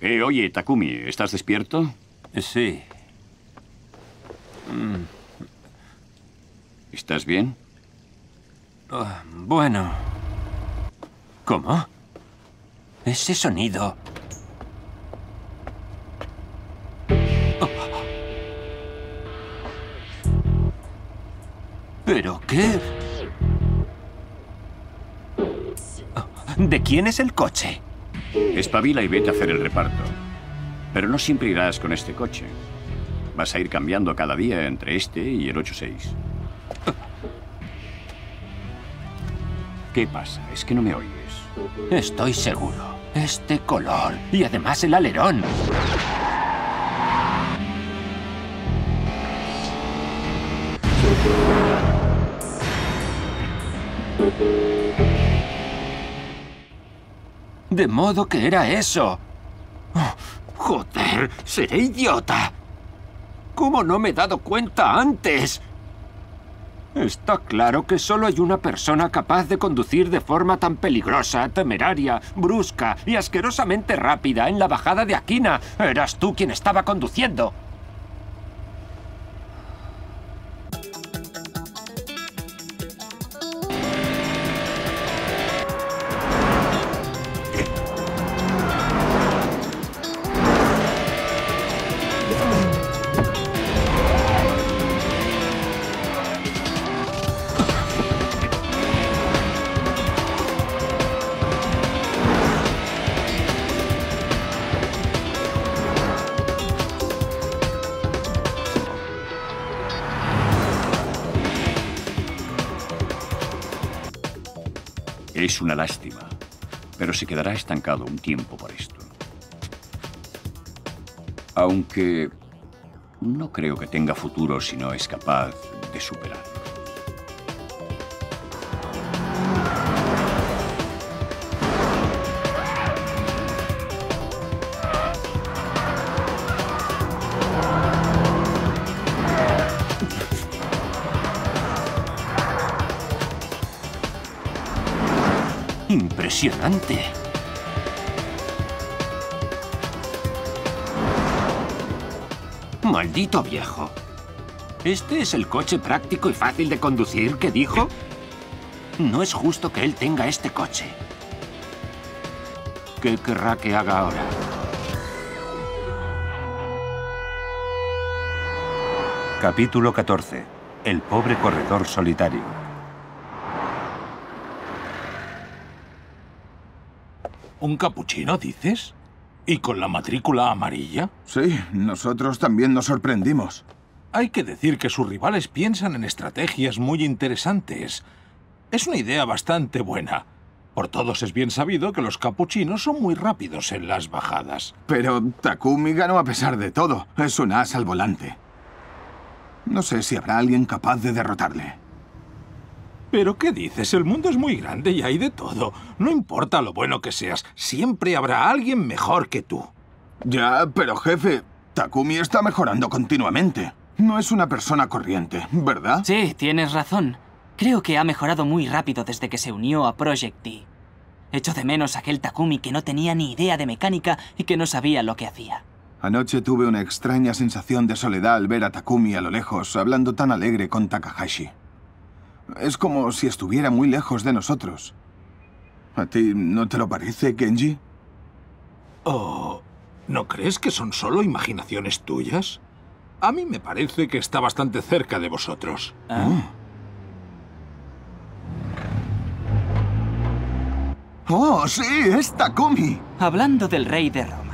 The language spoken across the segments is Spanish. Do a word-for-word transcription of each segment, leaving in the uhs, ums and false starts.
Eh, oye, Takumi, ¿estás despierto? Sí. Mm. ¿Estás bien? Oh, bueno. ¿Cómo? Ese sonido... Oh. ¿Pero qué? ¿De quién es el coche? Espabila y vete a hacer el reparto. Pero no siempre irás con este coche. Vas a ir cambiando cada día entre este y el ocho seis. ¿Qué pasa? ¿Es que no me oyes? Estoy seguro. Este color. Y además el alerón. De modo que era eso. Oh, joder, seré idiota. ¿Cómo no me he dado cuenta antes? Está claro que solo hay una persona capaz de conducir de forma tan peligrosa, temeraria, brusca y asquerosamente rápida en la bajada de Aquina. Eras tú quien estaba conduciendo. Es una lástima, pero se quedará estancado un tiempo por esto. Aunque no creo que tenga futuro si no es capaz de superarlo. Impresionante. Maldito viejo. ¿Este es el coche práctico y fácil de conducir que dijo? No es justo que él tenga este coche. ¿Qué querrá que haga ahora? Capítulo catorce. El pobre corredor solitario. ¿Un capuchino, dices? ¿Y con la matrícula amarilla? Sí, nosotros también nos sorprendimos. Hay que decir que sus rivales piensan en estrategias muy interesantes. Es una idea bastante buena. Por todos es bien sabido que los capuchinos son muy rápidos en las bajadas. Pero Takumi ganó a pesar de todo. Es un as al volante. No sé si habrá alguien capaz de derrotarle. ¿Pero qué dices? El mundo es muy grande y hay de todo. No importa lo bueno que seas, siempre habrá alguien mejor que tú. Ya, pero jefe, Takumi está mejorando continuamente. No es una persona corriente, ¿verdad? Sí, tienes razón. Creo que ha mejorado muy rápido desde que se unió a Project T. Echo de menos a aquel Takumi que no tenía ni idea de mecánica y que no sabía lo que hacía. Anoche tuve una extraña sensación de soledad al ver a Takumi a lo lejos, hablando tan alegre con Takahashi. Es como si estuviera muy lejos de nosotros. ¿A ti no te lo parece, Kenji? Oh, ¿no crees que son solo imaginaciones tuyas? A mí me parece que está bastante cerca de vosotros. ¿Ah? ¡Oh, sí! ¡Es Takumi! Hablando del rey de Roma.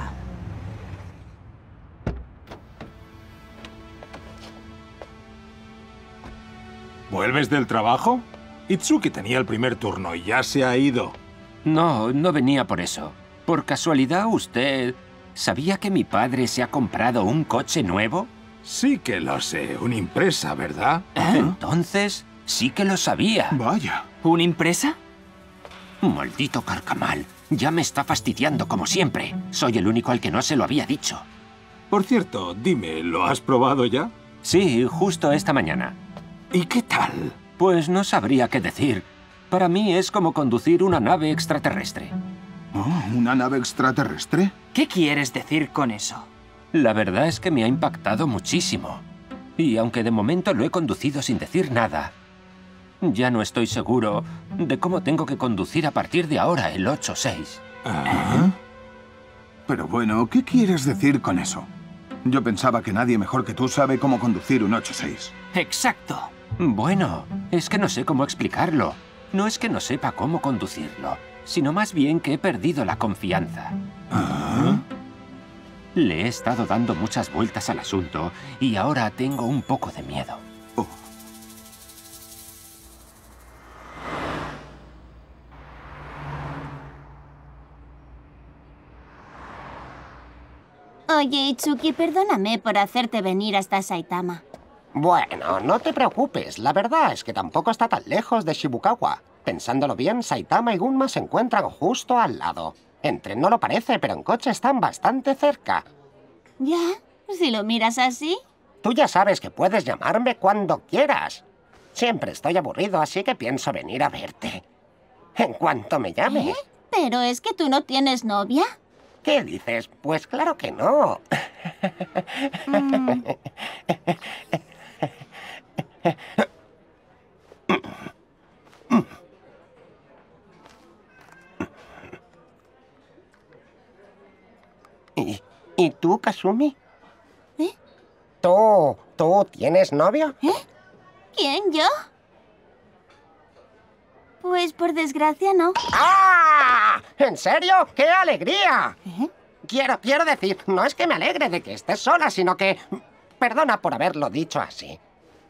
¿Vuelves del trabajo? Itsuki tenía el primer turno y ya se ha ido. No, no venía por eso. ¿Por casualidad usted sabía que mi padre se ha comprado un coche nuevo? Sí que lo sé. Una Impresa, ¿verdad? ¿Eh? Entonces, sí que lo sabía. Vaya. ¿Una Impresa? Maldito carcamal. Ya me está fastidiando como siempre. Soy el único al que no se lo había dicho. Por cierto, dime, ¿lo has probado ya? Sí, justo esta mañana. ¿Y qué tal? Pues no sabría qué decir. Para mí es como conducir una nave extraterrestre. Oh, ¿una nave extraterrestre? ¿Qué ¿Qué quieres decir con eso? La verdad es que me ha impactado muchísimo. Y aunque de momento lo he conducido sin decir nada, ya no estoy seguro de cómo tengo que conducir a partir de ahora el ocho seis. ¿Ah? Pero bueno, ¿qué quieres decir con eso? Yo pensaba que nadie mejor que tú sabe cómo conducir un ocho seis. Exacto. Bueno, es que no sé cómo explicarlo. No es que no sepa cómo conducirlo, sino más bien que he perdido la confianza. ¿Ah? Le he estado dando muchas vueltas al asunto y ahora tengo un poco de miedo. Oh. Oye, Itsuki, perdóname por hacerte venir hasta Saitama. Bueno, no te preocupes. La verdad es que tampoco está tan lejos de Shibukawa. Pensándolo bien, Saitama y Gunma se encuentran justo al lado. En tren no lo parece, pero en coche están bastante cerca. Ya, si lo miras así. Tú ya sabes que puedes llamarme cuando quieras. Siempre estoy aburrido, así que pienso venir a verte. En cuanto me llames. ¿Eh? ¿Pero es que tú no tienes novia? ¿Qué dices? Pues claro que no. Mm. ¿Y, ¿Y tú, Kasumi? ¿Eh? ¿Tú, tú tienes novio? ¿Eh? ¿Quién, yo? Pues por desgracia no. ¡Ah! ¿En serio? ¡Qué alegría! ¿Eh? Quiero, quiero decir, no es que me alegre de que estés sola, sino que... Perdona por haberlo dicho así.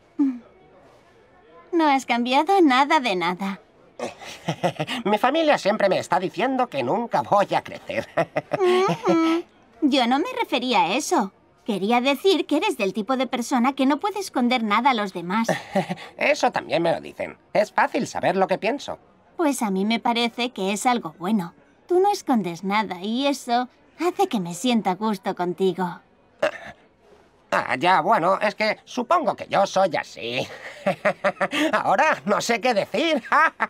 No has cambiado nada de nada. Mi familia siempre me está diciendo que nunca voy a crecer. Mm-mm. Yo no me refería a eso. Quería decir que eres del tipo de persona que no puede esconder nada a los demás. Eso también me lo dicen. Es fácil saber lo que pienso. Pues a mí me parece que es algo bueno. Tú no escondes nada y eso hace que me sienta a gusto contigo. Ah, ya, bueno, es que supongo que yo soy así. Ahora no sé qué decir.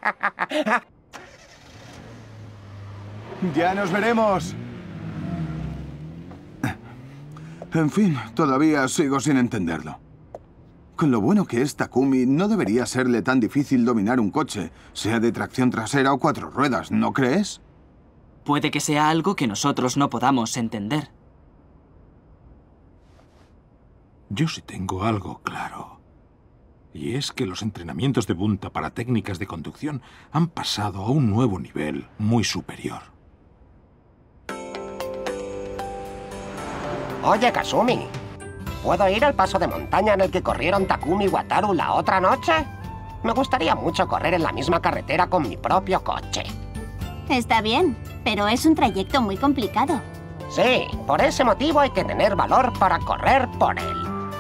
¡Ya nos veremos! En fin, todavía sigo sin entenderlo. Con lo bueno que es Takumi, no debería serle tan difícil dominar un coche, sea de tracción trasera o cuatro ruedas, ¿no crees? Puede que sea algo que nosotros no podamos entender. Yo sí tengo algo claro. Y es que los entrenamientos de Bunta para técnicas de conducción han pasado a un nuevo nivel muy superior. Oye, Kasumi, ¿puedo ir al paso de montaña en el que corrieron Takumi y Wataru la otra noche? Me gustaría mucho correr en la misma carretera con mi propio coche. Está bien, pero es un trayecto muy complicado. Sí, por ese motivo hay que tener valor para correr por él.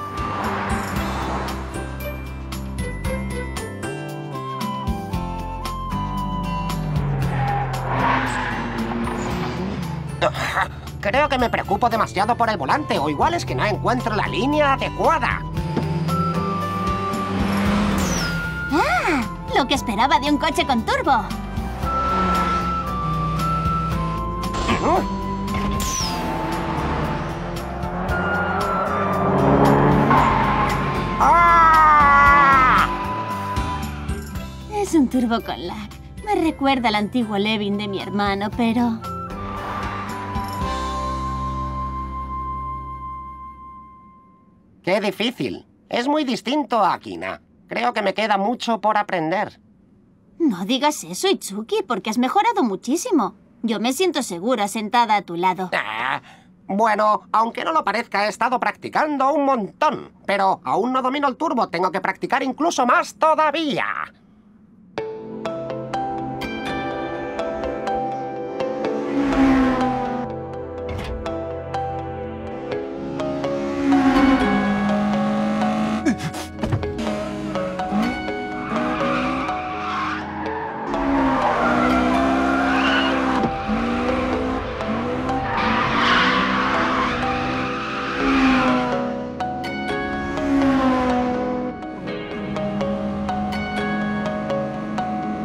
Creo que me preocupo demasiado por el volante, o igual es que no encuentro la línea adecuada. ¡Ah! Lo que esperaba de un coche con turbo. ¡Ah! Es un turbo con lag. Me recuerda al antiguo Levin de mi hermano, pero... ¡Qué difícil! Es muy distinto a Akina. Creo que me queda mucho por aprender. No digas eso, Itsuki, porque has mejorado muchísimo. Yo me siento segura sentada a tu lado. Ah, bueno, aunque no lo parezca, he estado practicando un montón. Pero aún no domino el turbo, tengo que practicar incluso más todavía.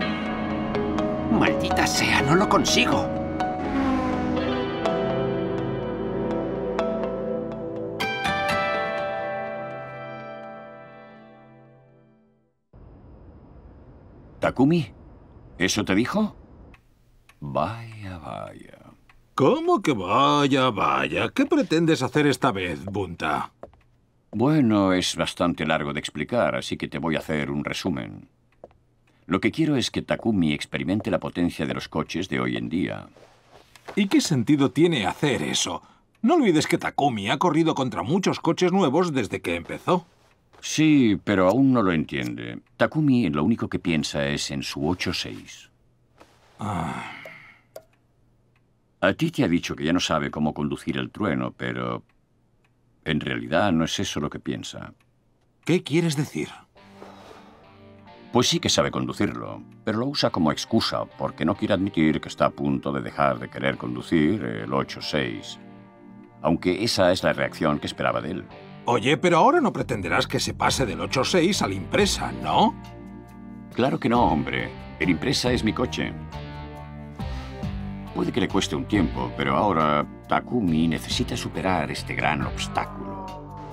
¡Maldita sea, no lo consigo! ¿Takumi? ¿Eso te dijo? Vaya, vaya. ¿Cómo que vaya, vaya? ¿Qué pretendes hacer esta vez, Bunta? Bueno, es bastante largo de explicar, así que te voy a hacer un resumen. Lo que quiero es que Takumi experimente la potencia de los coches de hoy en día. ¿Y qué sentido tiene hacer eso? No olvides que Takumi ha corrido contra muchos coches nuevos desde que empezó. Sí, pero aún no lo entiende. Takumi lo único que piensa es en su ocho seis. Ah. A ti te ha dicho que ya no sabe cómo conducir el trueno, pero en realidad no es eso lo que piensa. ¿Qué quieres decir? Pues sí que sabe conducirlo, pero lo usa como excusa porque no quiere admitir que está a punto de dejar de querer conducir el ocho seis. Aunque esa es la reacción que esperaba de él. Oye, pero ahora no pretenderás que se pase del ocho seis al Impresa, ¿no? Claro que no, hombre. El Impresa es mi coche. Puede que le cueste un tiempo, pero ahora Takumi necesita superar este gran obstáculo.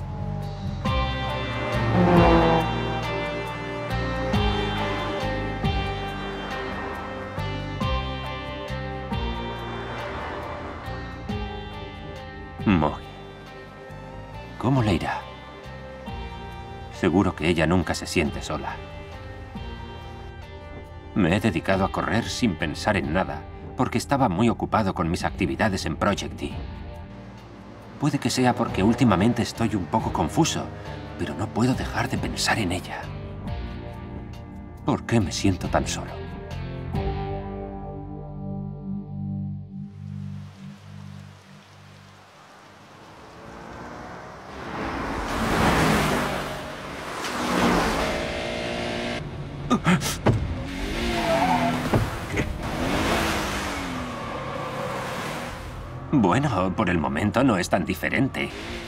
Moi. ¿Cómo le irá? Seguro que ella nunca se siente sola. Me he dedicado a correr sin pensar en nada, porque estaba muy ocupado con mis actividades en Project D. Puede que sea porque últimamente estoy un poco confuso, pero no puedo dejar de pensar en ella. ¿Por qué me siento tan solo? Bueno, por el momento no es tan diferente.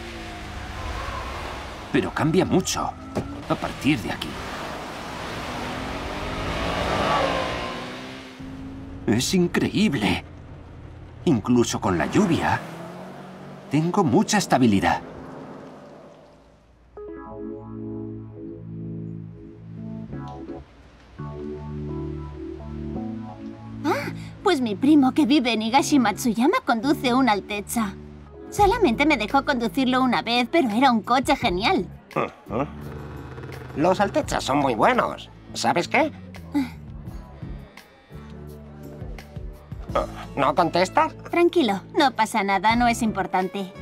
Pero cambia mucho a partir de aquí. Es increíble. Incluso con la lluvia, tengo mucha estabilidad. Pues mi primo que vive en Higashi Matsuyama conduce un Altezza. Solamente me dejó conducirlo una vez, pero era un coche genial. Uh-huh. Los Altezzas son muy buenos. ¿Sabes qué? ¿No contestas? Tranquilo, no pasa nada, no es importante.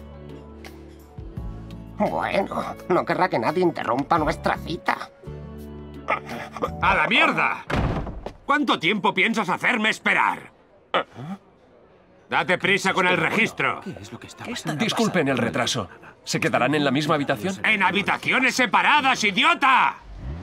Bueno, no querrá que nadie interrumpa nuestra cita. ¡A la mierda! ¿Cuánto tiempo piensas hacerme esperar? Date prisa con el registro. ¿Qué es lo que está pasando? Disculpen el retraso. ¿Se quedarán en la misma habitación? ¡En habitaciones separadas, idiota!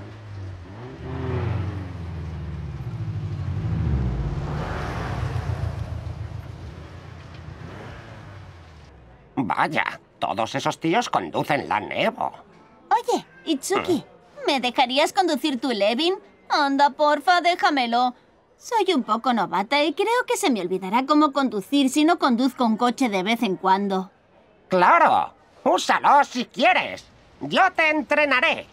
Vaya, todos esos tíos conducen la Nevo. Oye, Itsuki, ¿me dejarías conducir tu Levin? Anda, porfa, déjamelo. Soy un poco novata y creo que se me olvidará cómo conducir si no conduzco un coche de vez en cuando. ¡Claro! ¡Úsalo si quieres! ¡Yo te entrenaré!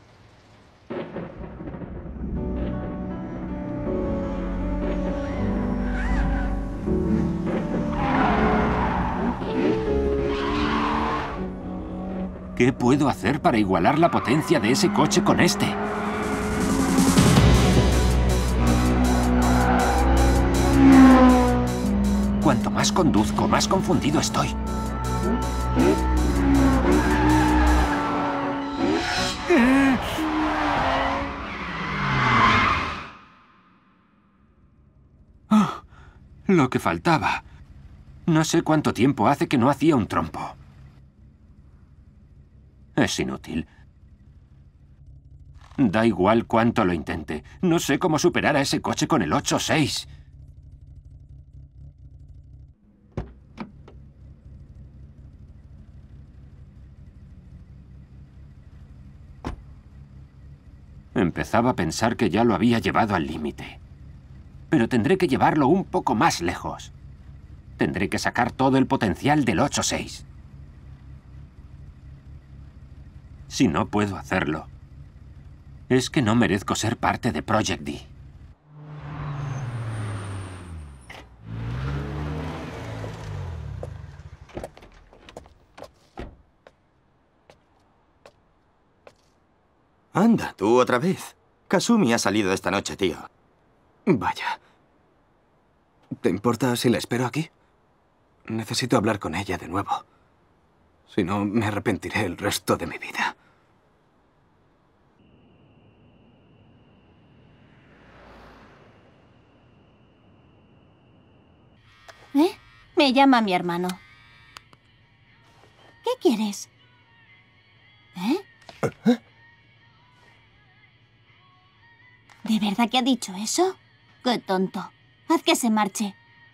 ¿Qué puedo hacer para igualar la potencia de ese coche con este? Cuanto más conduzco, más confundido estoy. Oh, lo que faltaba. No sé cuánto tiempo hace que no hacía un trompo. Es inútil. Da igual cuánto lo intente. No sé cómo superar a ese coche con el ocho seis. Empezaba a pensar que ya lo había llevado al límite. Pero tendré que llevarlo un poco más lejos. Tendré que sacar todo el potencial del ocho seis. Si no puedo hacerlo, Es que no merezco ser parte de Project D. Anda, tú otra vez. Kasumi ha salido esta noche, tío. Vaya. ¿Te importa si la espero aquí? Necesito hablar con ella de nuevo. Si no, me arrepentiré el resto de mi vida. ¿Eh? Me llama mi hermano. ¿Qué quieres? ¿Eh? ¿De verdad que ha dicho eso? ¡Qué tonto! Haz que se marche.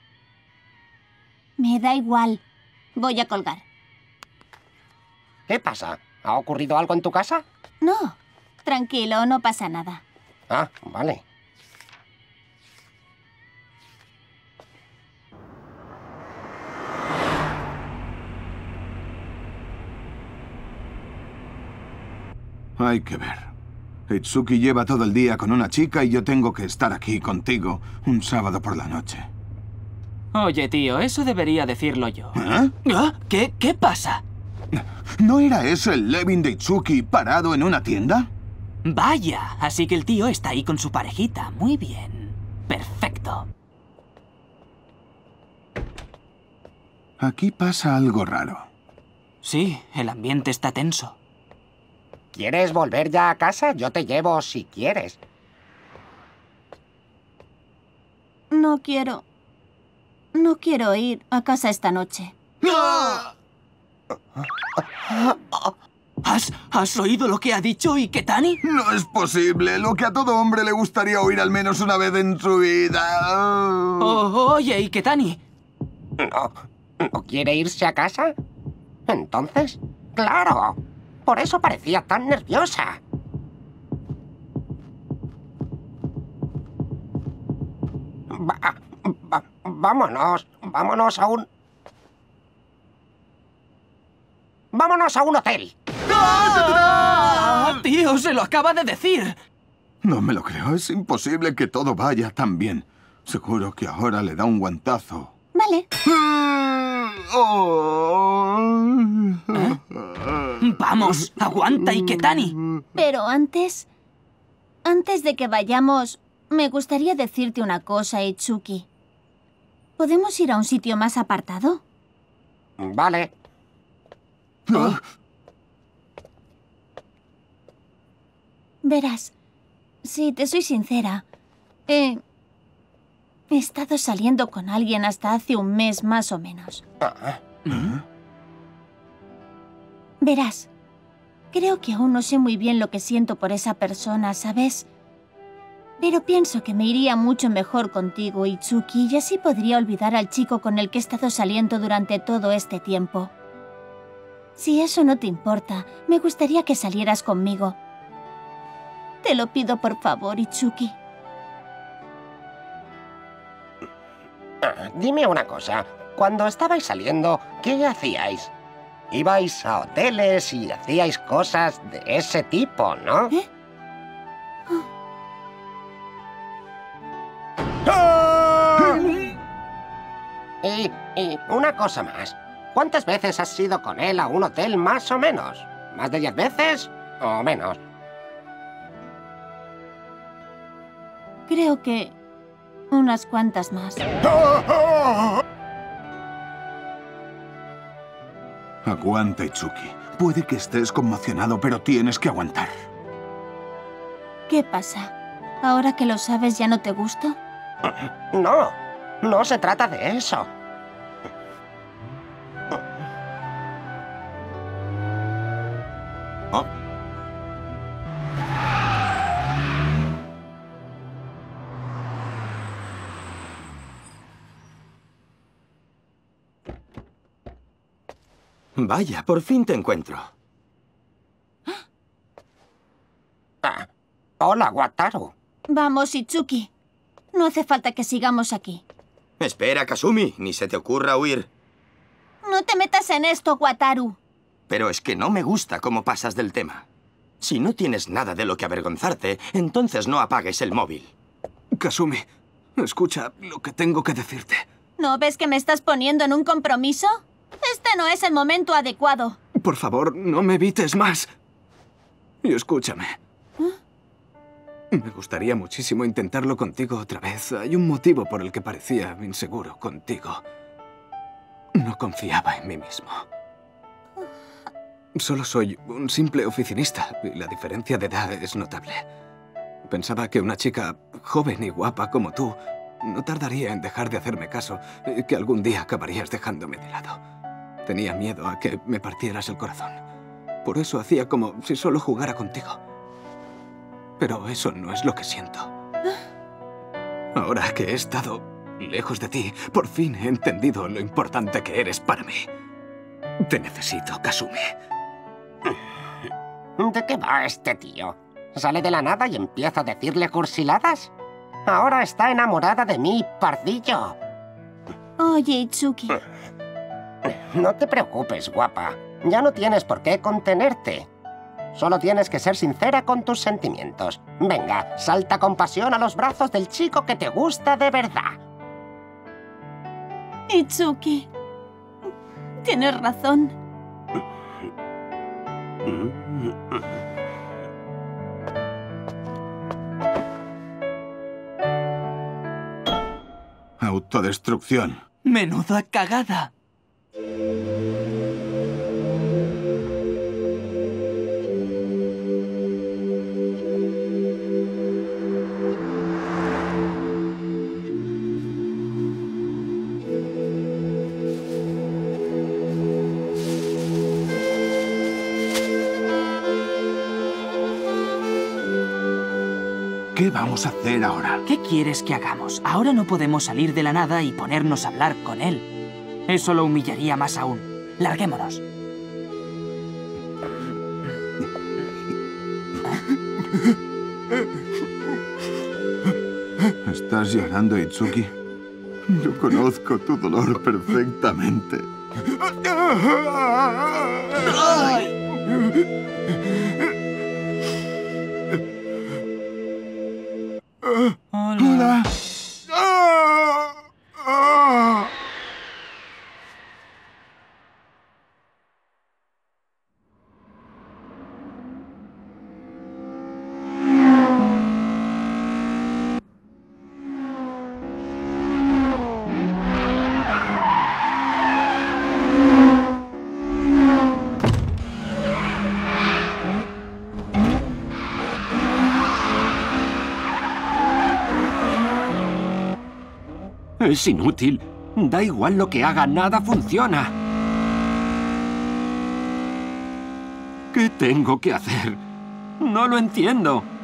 Me da igual. Voy a colgar. ¿Qué pasa? ¿Ha ocurrido algo en tu casa? No. Tranquilo, no pasa nada. Ah, vale. Hay que ver. Itsuki lleva todo el día con una chica y yo tengo que estar aquí contigo un sábado por la noche. Oye, tío, eso debería decirlo yo. ¿Eh? ¿Ah? ¿Qué? ¿Qué pasa? ¿No era ese el Levin de Itsuki parado en una tienda? Vaya, así que el tío está ahí con su parejita. Muy bien. Perfecto. Aquí pasa algo raro. Sí, el ambiente está tenso. ¿Quieres volver ya a casa? Yo te llevo si quieres. No quiero... No quiero ir a casa esta noche. ¿Has, ¿Has oído lo que ha dicho Iketani? No es posible. Lo que a todo hombre le gustaría oír al menos una vez en su vida. Oh, oye, Iketani. ¿No, ¿No quiere irse a casa? Entonces, claro. Por eso parecía tan nerviosa. Va, va, vámonos, vámonos a un... ¡Vámonos a un hotel! ¡Ah! ¡Tío, se lo acaba de decir! No me lo creo. Es imposible que todo vaya tan bien. Seguro que ahora le da un guantazo. Vale. ¿Eh? ¡Vamos! ¡Aguanta, Iketani! Pero antes... Antes de que vayamos, me gustaría decirte una cosa, Itsuki. ¿Podemos ir a un sitio más apartado? Vale. ¿Ah? Verás, si te soy sincera, he... he estado saliendo con alguien hasta hace un mes más o menos. Ah. ¿Ah? Verás, creo que aún no sé muy bien lo que siento por esa persona, ¿sabes? Pero pienso que me iría mucho mejor contigo, Itsuki, y así podría olvidar al chico con el que he estado saliendo durante todo este tiempo. Si eso no te importa, me gustaría que salieras conmigo. Te lo pido por favor, Itsuki. Ah, dime una cosa. Cuando estabais saliendo, ¿qué hacíais? Ibais a hoteles y hacíais cosas de ese tipo, ¿no? ¿Eh? Y, y una cosa más. ¿Cuántas veces has ido con él a un hotel más o menos? ¿Más de diez veces o menos? Creo que unas cuantas más. Aguanta, Itsuki. Puede que estés conmocionado, pero tienes que aguantar. ¿Qué pasa? ¿Ahora que lo sabes ya no te gusto? No, no se trata de eso. Oh. Vaya, por fin te encuentro. Ah, hola, Wataru. Vamos, Itsuki. No hace falta que sigamos aquí. Espera, Kasumi, ni se te ocurra huir. No te metas en esto, Wataru. Pero es que no me gusta cómo pasas del tema. Si no tienes nada de lo que avergonzarte, entonces no apagues el móvil. Kasumi, escucha lo que tengo que decirte. ¿No ves que me estás poniendo en un compromiso? Este no es el momento adecuado. Por favor, no me evites más. Y escúchame. ¿Eh? Me gustaría muchísimo intentarlo contigo otra vez. Hay un motivo por el que parecía inseguro contigo. No confiaba en mí mismo. Solo soy un simple oficinista y la diferencia de edad es notable. Pensaba que una chica joven y guapa como tú no tardaría en dejar de hacerme caso y que algún día acabarías dejándome de lado. Tenía miedo a que me partieras el corazón. Por eso hacía como si solo jugara contigo. Pero eso no es lo que siento. Ahora que he estado lejos de ti, por fin he entendido lo importante que eres para mí. Te necesito, Kasumi. ¿De qué va este tío? ¿Sale de la nada y empieza a decirle cursiladas? Ahora está enamorada de mí, pardillo. Oye, Itsuki. No te preocupes, guapa. Ya no tienes por qué contenerte. Solo tienes que ser sincera con tus sentimientos. Venga, salta con pasión a los brazos del chico que te gusta de verdad. Itsuki. Tienes razón. Autodestrucción. Menuda cagada. ¿Qué vamos a hacer ahora? ¿Qué quieres que hagamos? Ahora no podemos salir de la nada y ponernos a hablar con él. Eso lo humillaría más aún. Larguémonos. ¿Estás llorando, Itsuki? Yo conozco tu dolor perfectamente. Hola. Es inútil. Da igual lo que haga, nada funciona. ¿Qué tengo que hacer? No lo entiendo.